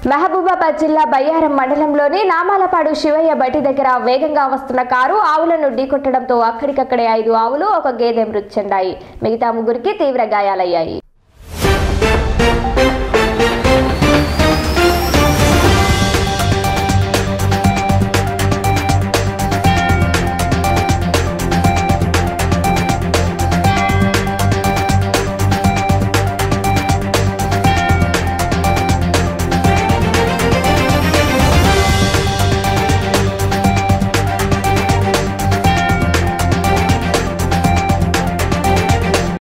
మహబూబాబాద్ జిల్లా బయ్యారం మండలంలోని నామాలపాడు శివయ్య బట్టి దగ్గర వేగంగా వస్తున్న కారు ఆవులను ఢీకొట్టడంతో అక్కడికక్కడే 5 ఆవులు ఒక గేదె మృతి చెందాయి. మిగతా 3కి తీవ్ర గాయాలయ్యాయి.